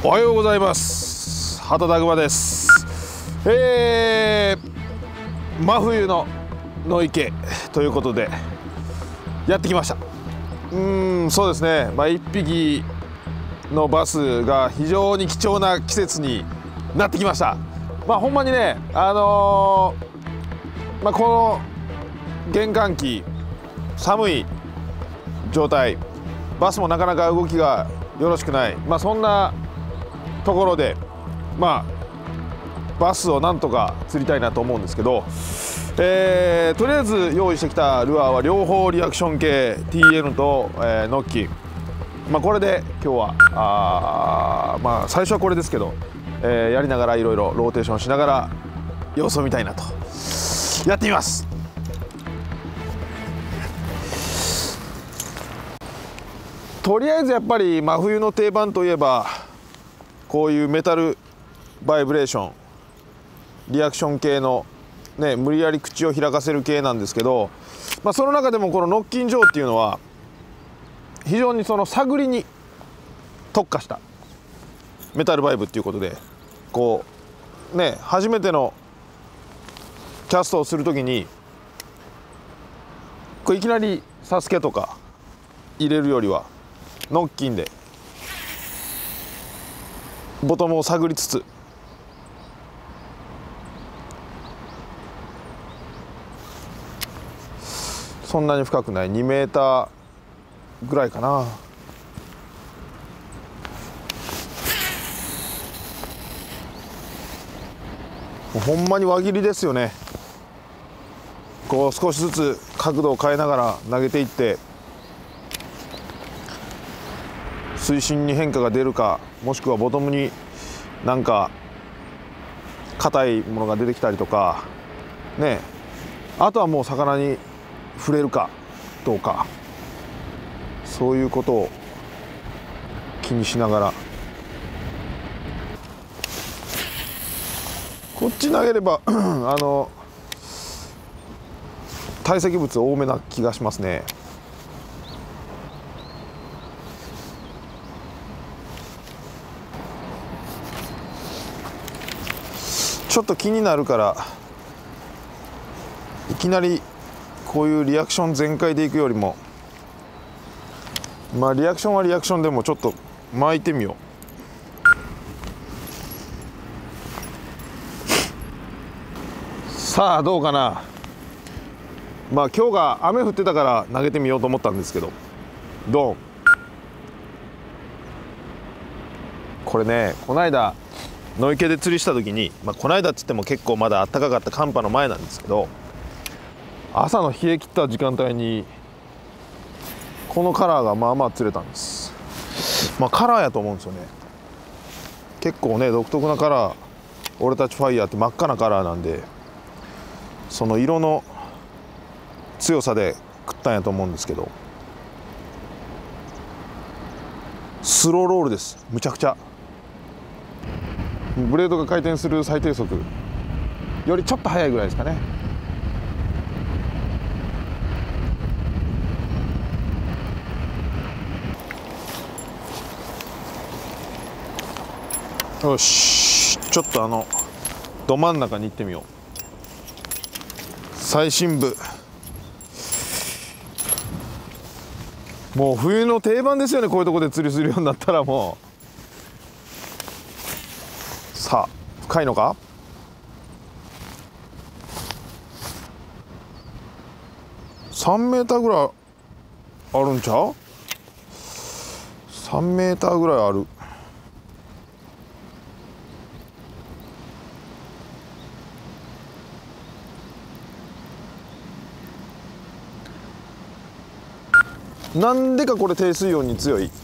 おはようございます。畑田熊です。真冬の野池ということでやってきました。そうですね、1匹のバスが非常に貴重な季節になってきました。ほんまにね、この厳寒期寒い状態、バスもなかなか動きがよろしくない、そんなところでバスをなんとか釣りたいなと思うんですけど、とりあえず用意してきたルアーは両方リアクション系 TN と、ノッキン、これで今日は最初はこれですけど、やりながらいろいろローテーションしながら様子を見たいなとやってみます。とりあえずやっぱり真冬の定番といえばこういうメタルバイブレーションリアクション系のね、無理やり口を開かせる系なんですけど、その中でもこのノッキンジョーっていうのは非常にその探りに特化したメタルバイブっていうことで、こうね、初めてのキャストをする時にいきなりサスケとか入れるよりはノッキンでボトムを探りつつそんなに深くない2メーターぐらいかな。ほんまに輪切りですよね。こう少しずつ角度を変えながら投げていって水深に変化が出るか、もしくはボトムになんか硬いものが出てきたりとかね、あとはもう魚に触れるかどうか、そういうことを気にしながらこっち投げれば堆積物多めな気がしますね。ちょっと気になるからいきなりこういうリアクション全開でいくよりもリアクションはリアクションでもちょっと巻いてみよう。さあどうかな。今日が雨降ってたから投げてみようと思ったんですけど、ドン。これね、この間野池で釣りした時に、この間っつっても結構まだ暖かかった寒波の前なんですけど、朝の冷え切った時間帯にこのカラーがまあまあ釣れたんです。カラーやと思うんですよね。結構ね独特なカラー、俺たちファイヤーって真っ赤なカラーなんで、その色の強さで食ったんやと思うんですけど、スローロールです。むちゃくちゃブレードが回転する最低速よりちょっと速いぐらいですかね。よし、ちょっとど真ん中に行ってみよう。最深部、もう冬の定番ですよね、こういうとこで釣りするようになったら。もうさあ深いのか。3メーターぐらいあるんちゃう。3メーターぐらいある。なんでかこれ低水温に強い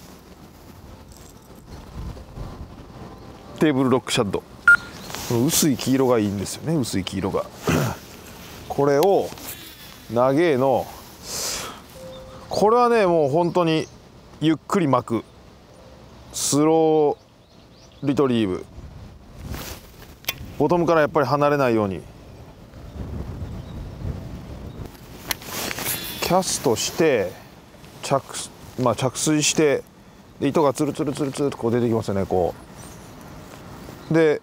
テーブルロックシャッド、薄い黄色がいいんですよね。薄い黄色がこれを長えの、これはねもう本当にゆっくり巻くスローリトリーブ、ボトムからやっぱり離れないようにキャストして着水してで糸がツルツルツルツルとこう出てきますよね。こうで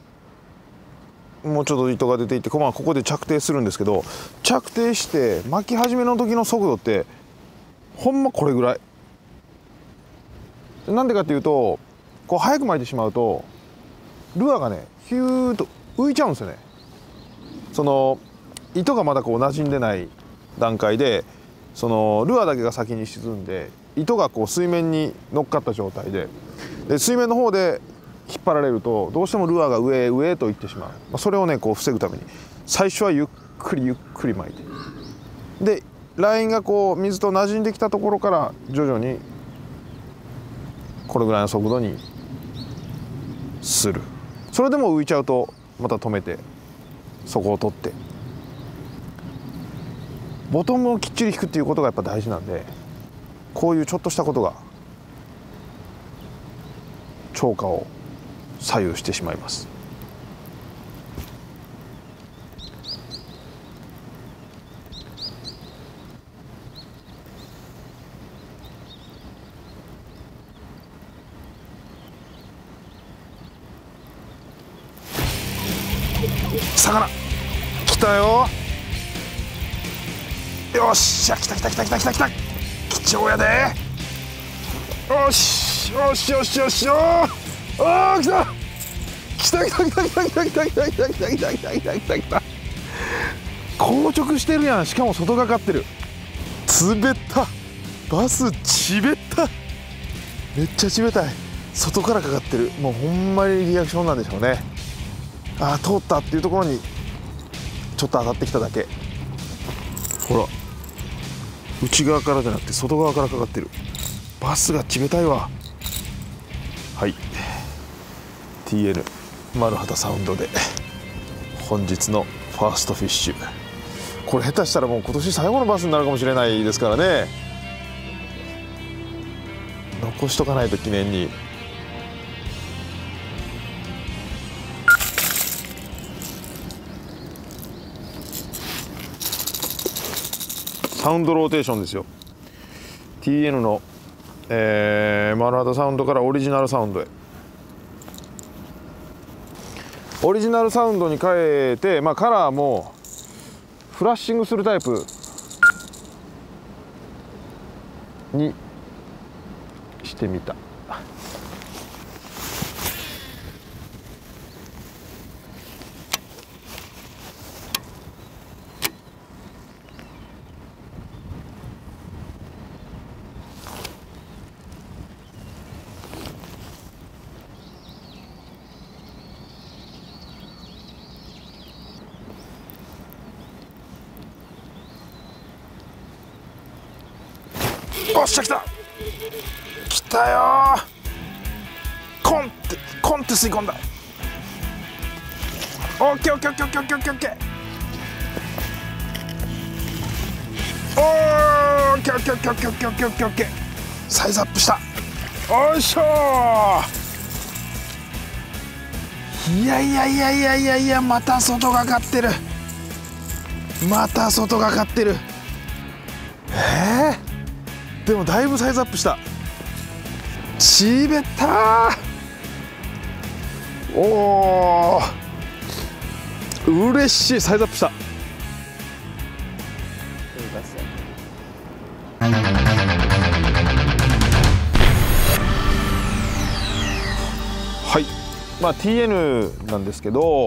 もうちょっと糸が出ていって、まあ、ここで着底するんですけど、着底して巻き始めの時の速度ってほんまこれぐらい。なんでかっていうと、こう早く巻いてしまうとルアーがねヒューッと浮いちゃうんですよね。その糸がまだこう馴染んでない段階で、そのルアーだけが先に沈んで糸がこう水面に乗っかった状態で、水面の方で引っ張られるとどうしてもルアーが上へ上へと行ってしまう。それをねこう防ぐために最初はゆっくりゆっくり巻いて、でラインがこう水と馴染んできたところから徐々にこれぐらいの速度にする。それでも浮いちゃうとまた止めてそこを取って、ボトムをきっちり引くっていうことがやっぱ大事なんで、こういうちょっとしたことが釣果を左右してしまいます。魚来たよ。よっしゃ、来た来た来た来た来た来た、貴重やで。よしよしよしよしよー、あー来た来た来た来た来た来た来た来た来た来た来た来た来た来た来た、硬直してるやん。しかも外がかってる。滑った、バスちべった、めっちゃちべたい。外からかかってる。もうほんまにリアクションなんでしょうね。ああ通ったっていうところにちょっと当たってきただけ。ほら内側からじゃなくて外側からかかってる。バスがちべたいわ。はい、 TN 丸畑サウンドで本日のファーストフィッシュ。これ下手したらもう今年最後のバスになるかもしれないですからね。残しとかないと記念に。サウンドローテーションですよ。 TN の、丸畑サウンドからオリジナルサウンドへ。オリジナルサウンドに変えて、まあ、カラーもフラッシングするタイプにしてみた。おっしゃ来た来たよー。コンって吸い込んだ。オッケーオッケーオッケーオッケーオッケーオッケーオッケーオッケーオッケーオッケーオッケーオッケーオッケーオッケーオッケー、サイズアップした。おいしょー。いやいやいやいやいやいや、また外がかってる。また外がかってる。でもだいぶサイズアップした。ちべったー。おー嬉しい、サイズアップした。はい、まあ TN なんですけど、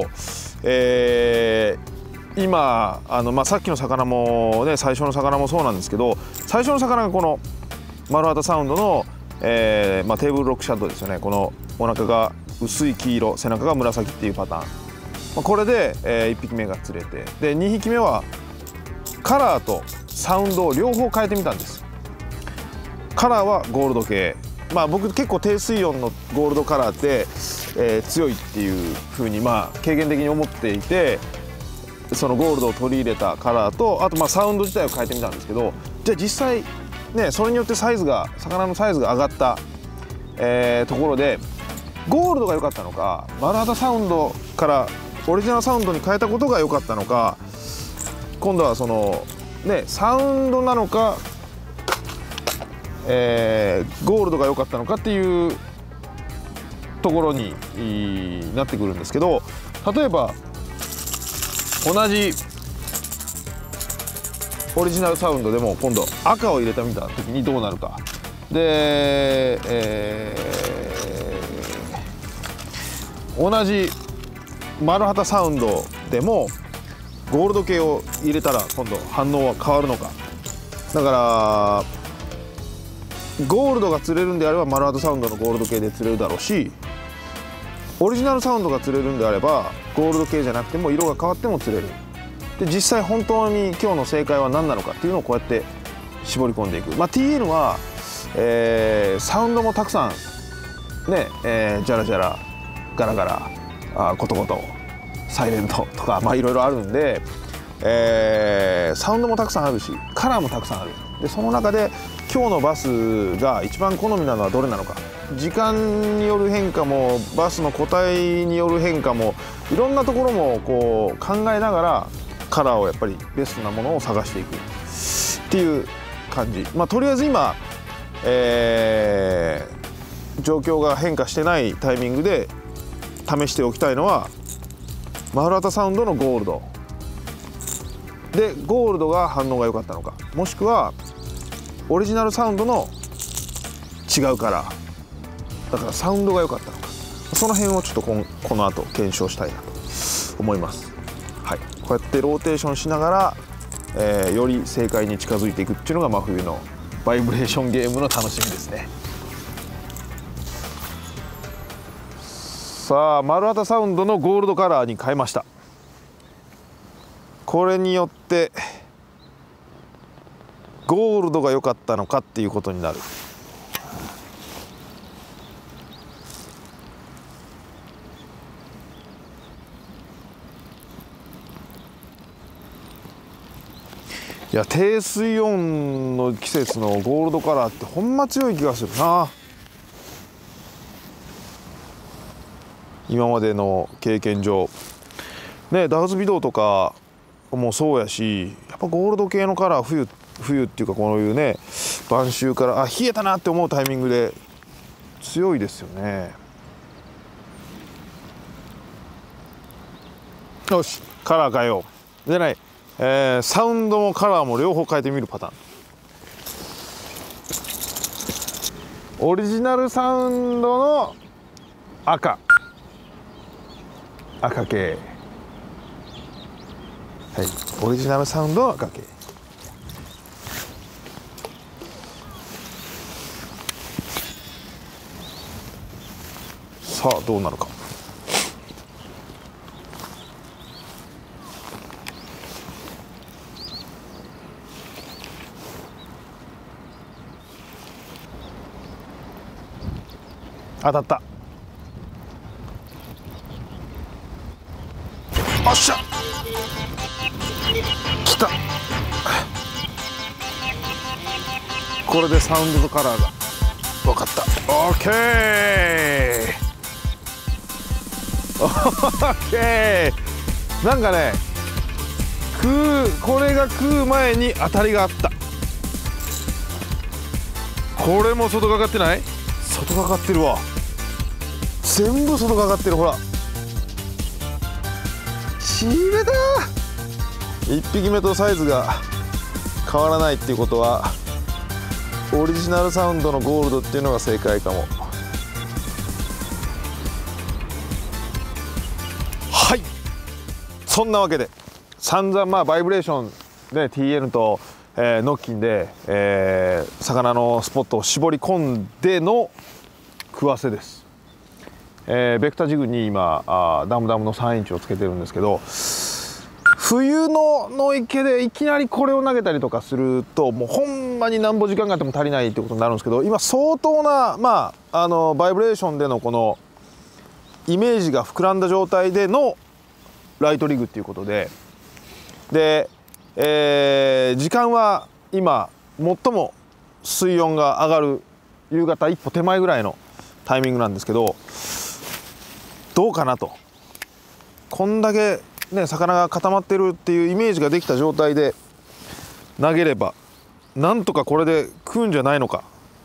今まあ、さっきの魚もね、最初の魚もそうなんですけど、最初の魚がこの丸畑サウンドの、まあ、テーブルロックシャドウですよね。このお腹が薄い黄色、背中が紫っていうパターン、まあ、これで、1匹目が釣れて、で2匹目はカラーとサウンドを両方変えてみたんです。カラーはゴールド系、まあ、僕結構低水温のゴールドカラーって、強いっていう風にまあ経験的に思っていて、そのゴールドを取り入れたカラーと、あとまあサウンド自体を変えてみたんですけど、じゃあ実際ね、それによってサイズが、魚のサイズが上がった、ところでゴールドが良かったのか、丸畑サウンドからオリジナルサウンドに変えたことが良かったのか、今度はそのねサウンドなのかゴールドが良かったのかっていうところになってくるんですけど、例えば同じオリジナルサウンドでも今度赤を入れてみた時にどうなるかで、同じ丸旗サウンドでもゴールド系を入れたら今度反応は変わるのか。だからゴールドが釣れるんであれば丸旗サウンドのゴールド系で釣れるだろうし、オリジナルサウンドが釣れるんであればゴールド系じゃなくても色が変わっても釣れる。で実際本当に今日の正解は何なのかっていうのをこうやって絞り込んでいく。TN は、サウンドもたくさんね、ジャラジャラガラガラコトコトサイレントとかいろいろあるんで、サウンドもたくさんあるしカラーもたくさんある。でその中で今日のバスが一番好みなのはどれなのか。時間による変化もバスの個体による変化もいろんなところもこう考えながらカラーをやっぱりベストなものを探していくっていう感じ。とりあえず今、状況が変化してないタイミングで試しておきたいのは丸旗サウンドのゴールドでゴールドが反応が良かったのか、もしくはオリジナルサウンドの違うカラーだからサウンドが良かったのか、その辺をちょっとこの後検証したいなと思います。はい、こうやってローテーションしながら、より正解に近づいていくっていうのが真冬のバイブレーションゲームの楽しみですね。さあ丸旗サウンドのゴールドカラーに変えました。これによってゴールドが良かったのかっていうことになる。いや低水温の季節のゴールドカラーってほんま強い気がするな。今までの経験上ね、ダーズビドウとかもそうやし、やっぱゴールド系のカラー冬っていうかこういうね晩秋から冷えたなって思うタイミングで強いですよね。よしカラー変えようでない、サウンドもカラーも両方変えてみるパターン。オリジナルサウンドの赤系、はい、オリジナルサウンドの赤系。さあどうなるか。当たった。おっしゃ来た。これでサウンドとカラーが分かった。オッケーオッケー。なんかねこれが食う前に当たりがあった。これも外がかってない？外がかってるわ。全部外がかってる。ほらしびれた。1匹目とサイズが変わらないっていうことはオリジナルサウンドのゴールドっていうのが正解かも。はい、そんなわけで散々バイブレーションで TN と、ノッキンで、魚のスポットを絞り込んでの食わせです。ベクタジグに今ダムの3インチをつけてるんですけど、冬の池でいきなりこれを投げたりとかするともうほんまになんぼ時間があっても足りないってことになるんですけど、今相当なバイブレーションでのこのイメージが膨らんだ状態でのライトリグっていうことで、時間は今最も水温が上がる夕方一歩手前ぐらいのタイミングなんですけど、どうかなと。こんだけね魚が固まってるっていうイメージができた状態で投げればなんとかこれで食うんじゃないのか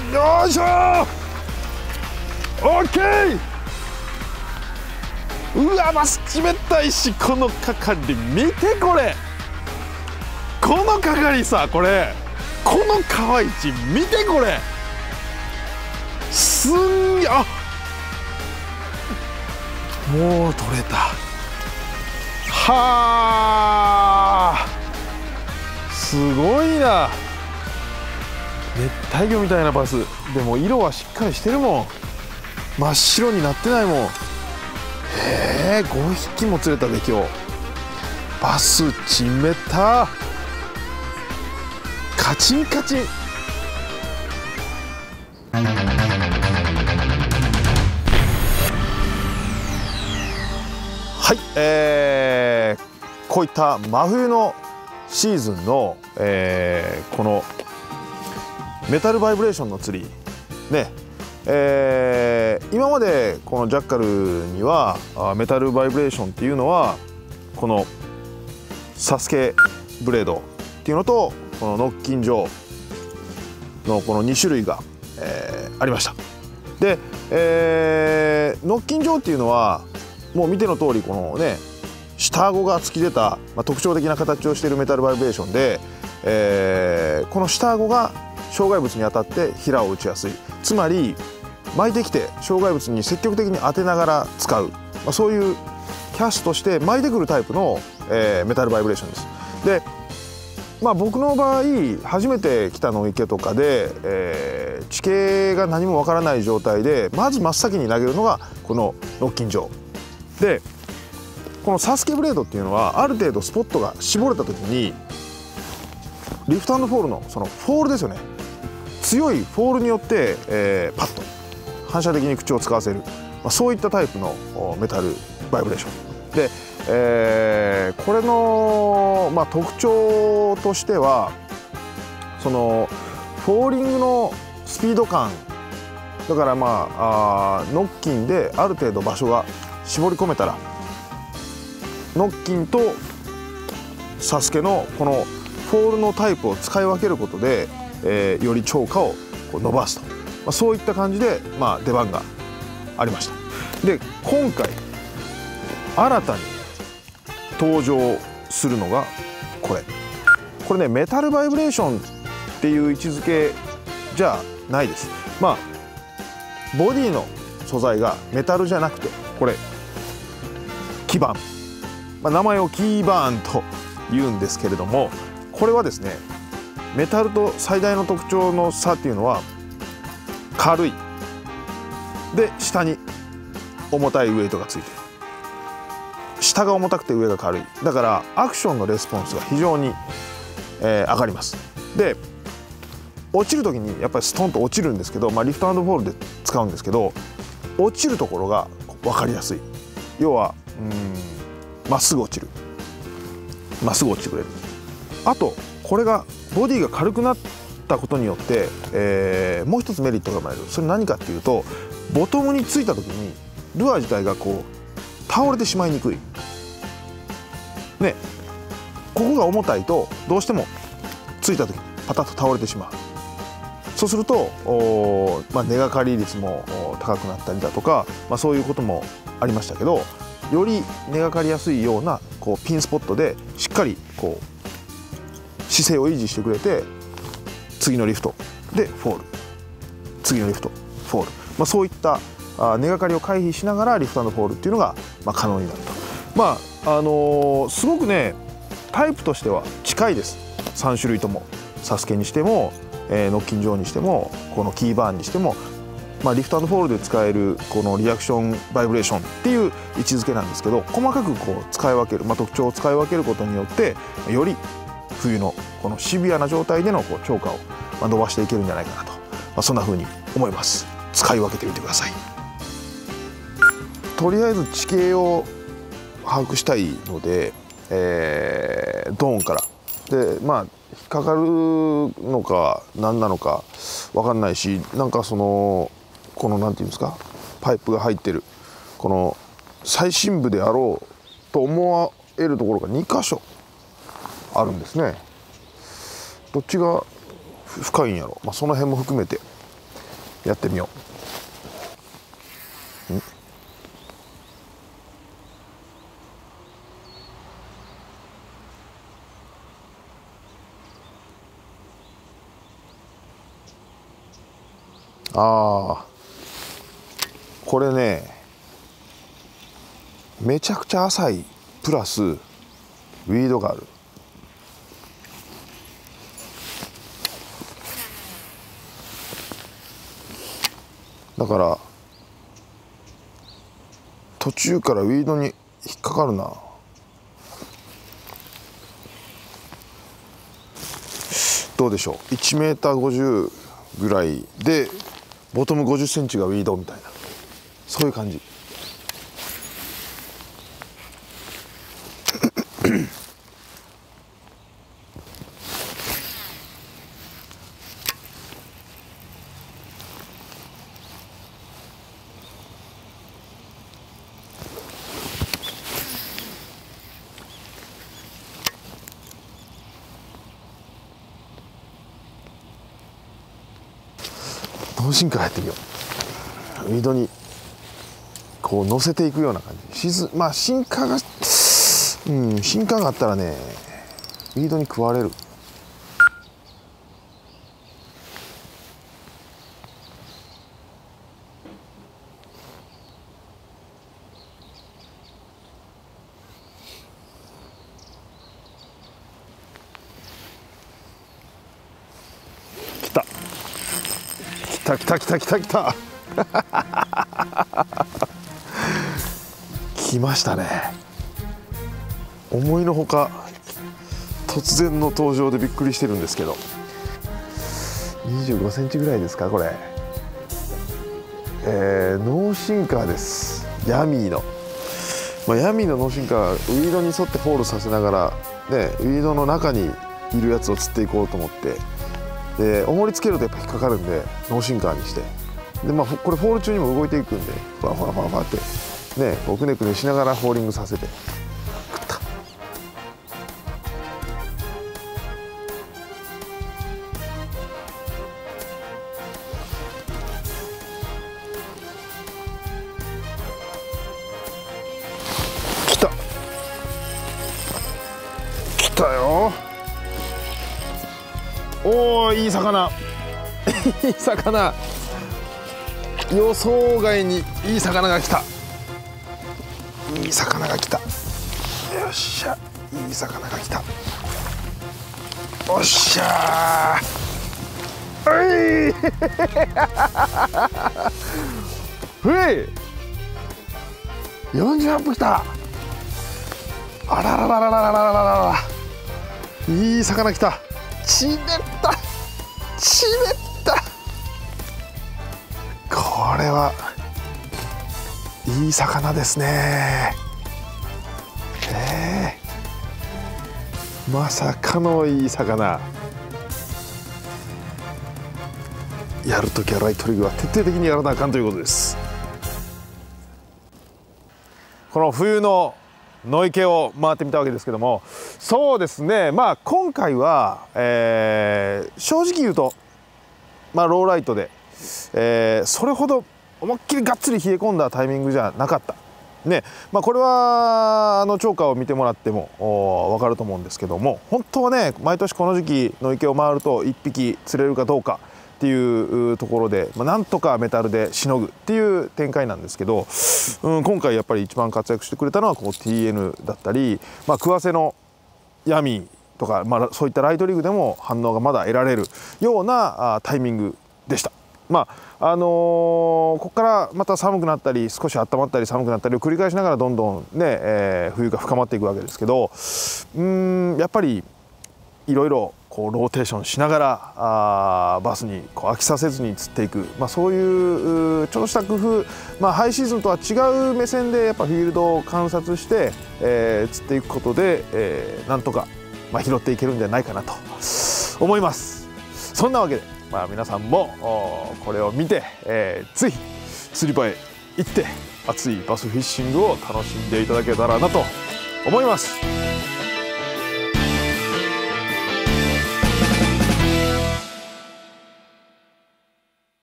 よいしょー。オッケー。うわマス冷たいし、この係見てこれ、この係さ、これこの川市見てこれ、すんげえ。あ、もう取れた。はあ、すごいな。熱帯魚みたいなバスでも色はしっかりしてるもん。真っ白になってないもん。へえ、5匹も釣れたで今日。バスちめた、カチンカチン。はい、こういった真冬のシーズンの、このメタルバイブレーションの釣りね、今までこのジャッカルにはメタルバイブレーションっていうのはこのサスケブレードっていうのとこのノッキンジョーのこの2種類が、ありました。で、ノッキン状っていうのはもう見ての通りこのね下顎が突き出た、特徴的な形をしているメタルバイブレーションで、この下顎が障害物に当たってヒラを打ちやすい、つまり巻いてきて障害物に積極的に当てながら使う、そういうキャスとして巻いてくるタイプの、メタルバイブレーションです。で、僕の場合初めて来たの池とかで、地形が何もわからない状態でまず真っ先に投げるのがこのノッキン状で、このサスケブレードっていうのはある程度スポットが絞れた時にリフト&フォールのそのフォールですよね、強いフォールによって、パッと反射的に口を使わせる、そういったタイプのメタルバイブレーションで、これの、特徴としてはそのフォーリングのスピード感だから、ノッキンである程度場所が絞り込めたらノッキンとサスケのこのフォールのタイプを使い分けることで、より超過を伸ばすと、そういった感じで、出番がありました。で今回新たに登場するのがこれねメタルバイブレーションっていう位置づけじゃないです。ボディの素材がメタルじゃなくてこれ基板、名前をキーバーンと言うんですけれども、これはですねメタルと最大の特徴の差っていうのは軽いで下に重たいウエイトがついてる、下が重たくて上が軽い、だからアクションのレスポンスが非常に、上がります。で落ちる時にやっぱりストンと落ちるんですけど、リフト&フォールで使うんですけど落ちるところが分かりやすい、要はまっすぐ落ちる、まっすぐ落ちてくれる。あとこれがボディが軽くなったことによって、もう一つメリットが生まれる。それ何かっていうとボトムについた時にルアー自体がこう倒れてしまいにくいね、ここが重たいとどうしてもついた時にパタッと倒れてしまう。そうすると根がかり率も高くなったりだとか、そういうこともありましたけど、より根がかりやすいようなこうピンスポットでしっかりこう姿勢を維持してくれて、次のリフトでフォール、次のリフトフォール、そういった根がかりを回避しながらリフト&フォールっていうのが可能になると。すごくねタイプとしては近いです。3種類ともサスケにしても、ノッキン状にしてもこのキーバーンにしても、リフト&フォールで使えるこのリアクションバイブレーションっていう位置づけなんですけど、細かくこう使い分ける、特徴を使い分けることによってより冬のこのシビアな状態でのこう超過を伸ばしていけるんじゃないかなと、そんな風に思います。使い分けてみてください。とりあえず地形を把握したいので、ドーンからで引っかかるのか何なのか分かんないし、このなんていうんですか、パイプが入ってるこの最深部であろうと思えるところが2箇所あるんですね。どっちが深いんやろ、その辺も含めてやってみよう。これねめちゃくちゃ浅いプラスウィードがある。だから途中からウィードに引っかかるな。どうでしょう、1m50ぐらいでボトム50センチがウィードみたいな、そういう感じ。 脳シンカーやってみよう。ウィードにこう乗せていくような感じ。まあシンカーがシンカーがあったらねウィードに食われる。来た来ましたね。思いのほか突然の登場でびっくりしてるんですけど、25センチぐらいですかこれ。ノーシンカーです。ヤミーの、ヤミーのノーシンカー、ウィードに沿ってフォールさせながらね、ウィードの中にいるやつを釣っていこうと思って、で重りつけるとやっぱ引っかかるんでノーシンカーにして、でこれフォール中にも動いていくんでファってね、こうくねくねしながらフォーリングさせて食った。来たよ。おお、いい魚いい魚、予想外にいい魚が来た。いい魚が来た。よっしゃ、いい魚が来た。おっしゃー、48分来た。あららららららららら、いい魚来た。ちべったちべった。これはいい魚ですね。まさかのいい魚。やるときはライトリグは徹底的にやらなあかんということです。この冬の野池を回ってみたわけですけども、そうですね、今回は、正直言うと、ローライトで、それほど思いっきりがっつり冷え込んだタイミングじゃなかったね。これは釣果を見てもらっても分かると思うんですけども、本当はね毎年この時期の池を回ると1匹釣れるかどうかっていうところで、なんとかメタルでしのぐっていう展開なんですけど、今回やっぱり一番活躍してくれたのはこう TN だったり、桑瀬のヤミーとか、そういったライトリグでも反応がまだ得られるようなタイミングでした。ここからまた寒くなったり少し温まったり寒くなったりを繰り返しながらどんどんね、冬が深まっていくわけですけど、やっぱりいろいろこうローテーションしながらバスにこう飽きさせずに釣っていく、そういうちょっとした工夫、ハイシーズンとは違う目線でやっぱフィールドを観察して、釣っていくことで、なんとか、拾っていけるんじゃないかなと思います。そんなわけで、皆さんもこれを見て、ぜひ釣り場へ行って熱いバスフィッシングを楽しんでいただけたらなと思います。